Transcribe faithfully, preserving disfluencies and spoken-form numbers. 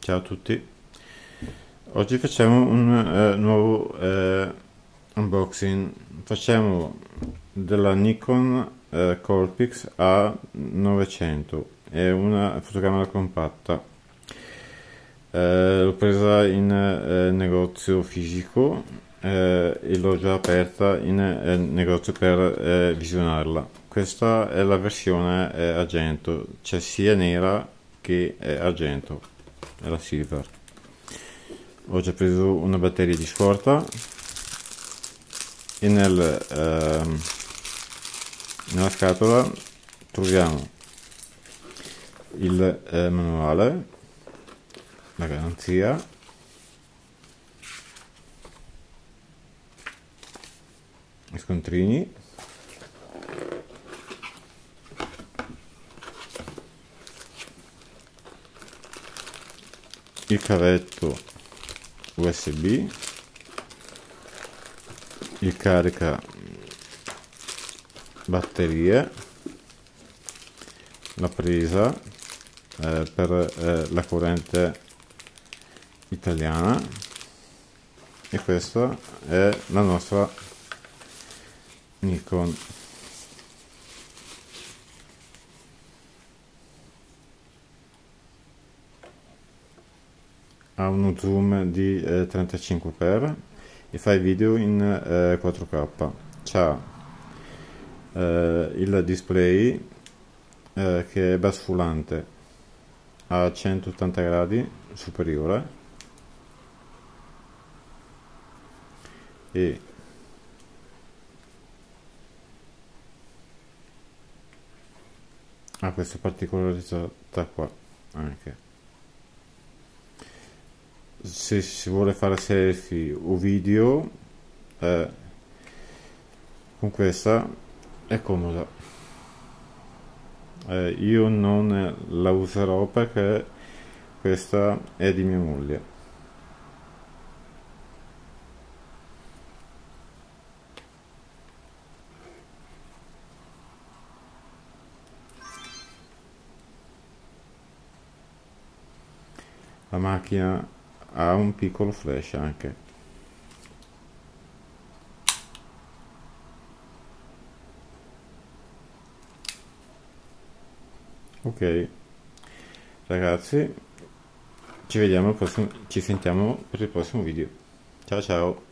Ciao a tutti, oggi facciamo un eh, nuovo eh, unboxing. Facciamo della Nikon eh, Coolpix A novecento, è una fotocamera compatta. Eh, l'ho presa in eh, negozio fisico eh, e l'ho già aperta in eh, negozio per eh, visionarla. Questa è la versione eh, argento, c'è sia nera che eh, argento, è la silver. Ho già preso una batteria di scorta e nel, ehm, nella scatola troviamo il eh, manuale, la garanzia, i scontrini, il cavetto U S B, il carica batterie, la presa eh, per eh, la corrente italiana, e questa è la nostra Nikon. Ha uno zoom di eh, trentacinque per e fa i video in eh, quattro K. C'ha eh, il display eh, che è basculante a centottanta gradi superiore e ha questa particolarità qua anche. Se si vuole fare selfie o video eh, con questa è comoda. Eh, io non la userò perché questa è di mia moglie. La macchina ha un piccolo flash anche. Ok ragazzi, ci vediamo al prossimo, ci sentiamo per il prossimo video. Ciao ciao.